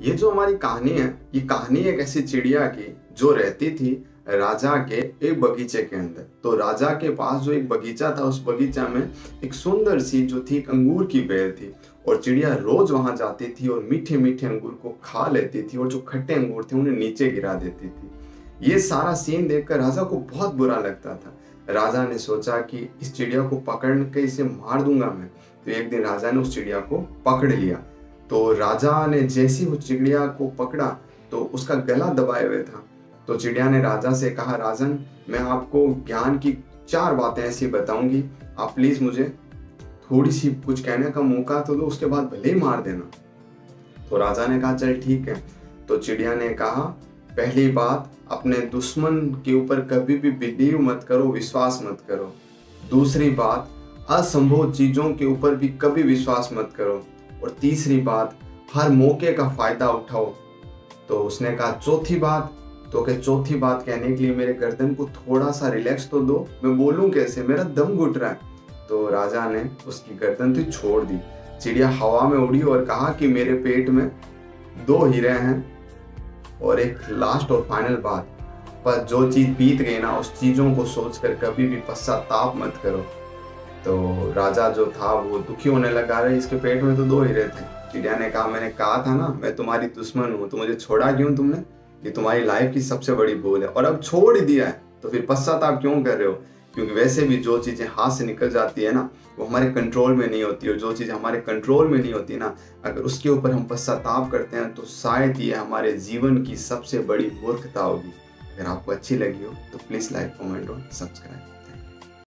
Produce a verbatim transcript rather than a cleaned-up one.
ये जो हमारी कहानी है, ये कहानी एक ऐसी चिड़िया की जो रहती थी राजा के एक बगीचे के अंदर। तो राजा के पास जो एक बगीचा था, उस बगीचा में एक सुंदर सी जो थी एक अंगूर की बेल थी और चिड़िया रोज वहां जाती थी और मीठे मीठे अंगूर को खा लेती थी और जो खट्टे अंगूर थे उन्हें नीचे गिरा देती थी। ये सारा सीन देखकर राजा को बहुत बुरा लगता था। राजा ने सोचा कि इस चिड़िया को पकड़ के इसे मार दूंगा मैं। तो एक दिन राजा ने उस चिड़िया को पकड़ लिया। तो राजा ने जैसी वो चिड़िया को पकड़ा तो उसका गला दबाए हुए था। तो चिड़िया ने राजा से कहा, राजन, मैं आपको ज्ञान की चार बातें ऐसी बताऊंगी, आप प्लीज मुझे थोड़ी सी कुछ कहने का मौका तो दो, उसके बाद भले ही मार देना। तो राजा ने कहा, चल ठीक है। तो चिड़िया ने कहा, पहली बात, अपने दुश्मन के ऊपर कभी भी बिलीव मत करो, विश्वास मत करो। दूसरी बात, असंभव चीजों के ऊपर भी कभी विश्वास मत करो। और तीसरी बात, हर मौके का फायदा उठाओ। तो उसने कहा, चौथी बात, तो कि चौथी बात कहने के लिए मेरे गर्दन को थोड़ा सा रिलैक्स तो दो, मैं बोलूं कैसे, मेरा दम घुट रहा है। तो राजा ने उसकी गर्दन थी छोड़ दी। चिड़िया हवा में उड़ी और कहा कि मेरे पेट में दो हीरे हैं और एक लास्ट और फाइनल बात, पर जो चीज बीत गई ना, उस चीजों को सोचकर कभी भी पश्चाताप मत करो। तो राजा जो था वो दुखी होने लगा, रहे इसके पेट में तो दो हीरे थे। चिड़िया ने कहा, मैंने कहा था ना मैं तुम्हारी दुश्मन हूँ, तो मुझे छोड़ा क्यों तुमने? ये तुम्हारी लाइफ की सबसे बड़ी भूल है और अब छोड़ ही दिया है तो फिर पश्चाताप क्यों कर रहे हो? क्योंकि वैसे भी जो चीजें हाथ से निकल जाती है ना, वो हमारे कंट्रोल में नहीं होती, और जो चीज़ हमारे कंट्रोल में नहीं होती ना, अगर उसके ऊपर हम पश्चाताप करते हैं तो शायद ये हमारे जीवन की सबसे बड़ी मूर्खता होगी। अगर आपको अच्छी लगी हो तो प्लीज़ लाइक, कमेंट और सब्सक्राइब।